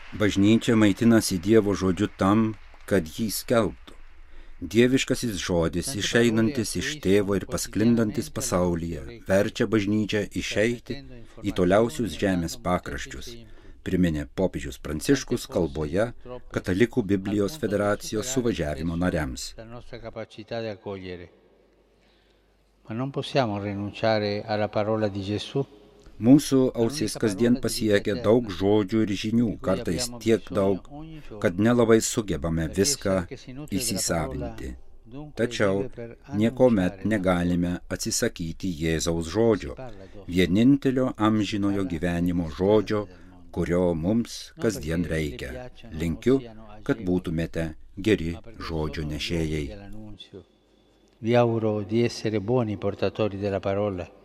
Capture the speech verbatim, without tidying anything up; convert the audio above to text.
Bažnyčia maitinasi Dievo žodžiu tam, kad jį skelbtų. Dieviškasis žodis, išeinantis iš tėvo ir pasklindantis pasaulyje, verčia bažnyčią išeiti į toliausius žemės pakraščius, priminė popiežius Pranciškus kalboje Katalikų Biblijos federacijos suvažiavimo nariams. Mūsų ausis kasdien pasiekia daug žodžių ir žinių, kartais tiek daug, kad nelabai sugebame viską įsisavinti. Tačiau niekuomet negalime atsisakyti Jėzaus žodžio, vienintelio amžinojo gyvenimo žodžio, kurio mums kasdien reikia. Linkiu, kad būtumėte geri žodžio nešėjai. Vi auguro di essere buoni portatori della parola.